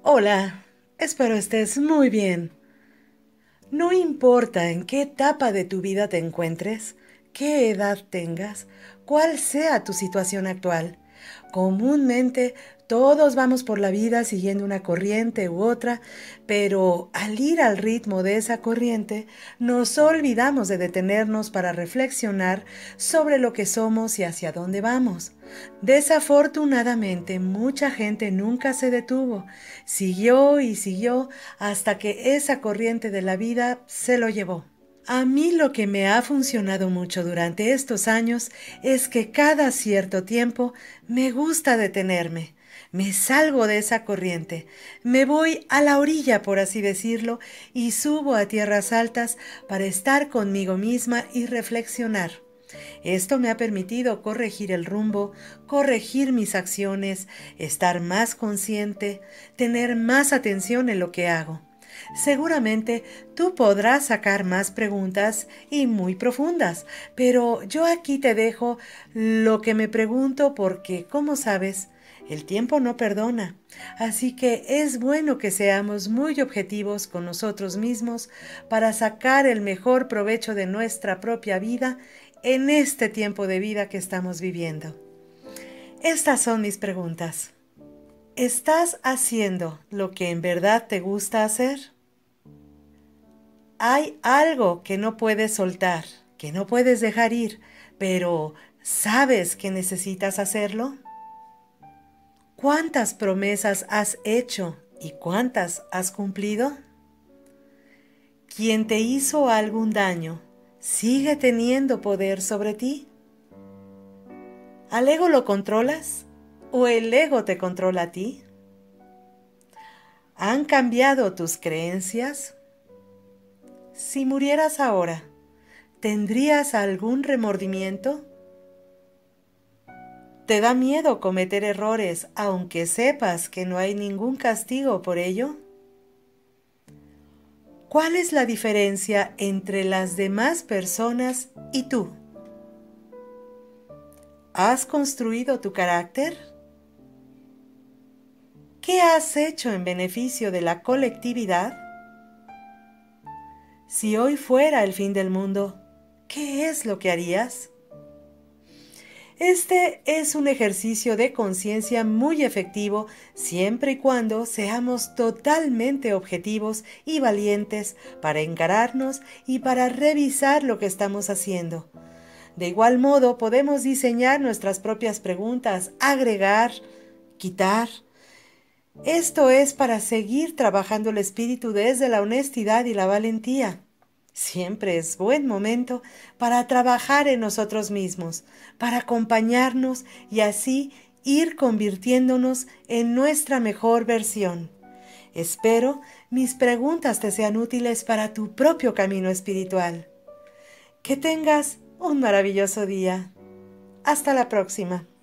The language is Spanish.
Hola, espero estés muy bien. No importa en qué etapa de tu vida te encuentres, qué edad tengas, cuál sea tu situación actual. Comúnmente todos vamos por la vida siguiendo una corriente u otra, pero al ir al ritmo de esa corriente, nos olvidamos de detenernos para reflexionar sobre lo que somos y hacia dónde vamos. Desafortunadamente, mucha gente nunca se detuvo, siguió y siguió hasta que esa corriente de la vida se lo llevó. A mí lo que me ha funcionado mucho durante estos años es que cada cierto tiempo me gusta detenerme. Me salgo de esa corriente, me voy a la orilla, por así decirlo, y subo a tierras altas para estar conmigo misma y reflexionar. Esto me ha permitido corregir el rumbo, corregir mis acciones, estar más consciente, tener más atención en lo que hago. Seguramente tú podrás sacar más preguntas y muy profundas, pero yo aquí te dejo lo que me pregunto porque, como sabes, el tiempo no perdona. Así que es bueno que seamos muy objetivos con nosotros mismos para sacar el mejor provecho de nuestra propia vida en este tiempo de vida que estamos viviendo. Estas son mis preguntas. ¿Estás haciendo lo que en verdad te gusta hacer? ¿Hay algo que no puedes soltar, que no puedes dejar ir, pero sabes que necesitas hacerlo? ¿Cuántas promesas has hecho y cuántas has cumplido? ¿Quién te hizo algún daño sigue teniendo poder sobre ti? ¿Al ego lo controlas o el ego te controla a ti? ¿Han cambiado tus creencias? Si murieras ahora, ¿tendrías algún remordimiento? ¿Te da miedo cometer errores aunque sepas que no hay ningún castigo por ello? ¿Cuál es la diferencia entre las demás personas y tú? ¿Has construido tu carácter? ¿Qué has hecho en beneficio de la colectividad? Si hoy fuera el fin del mundo, ¿qué es lo que harías? Este es un ejercicio de conciencia muy efectivo siempre y cuando seamos totalmente objetivos y valientes para encararnos y para revisar lo que estamos haciendo. De igual modo, podemos diseñar nuestras propias preguntas, agregar, quitar. Esto es para seguir trabajando el espíritu desde la honestidad y la valentía. Siempre es buen momento para trabajar en nosotros mismos, para acompañarnos y así ir convirtiéndonos en nuestra mejor versión. Espero mis preguntas te sean útiles para tu propio camino espiritual. Que tengas un maravilloso día. Hasta la próxima.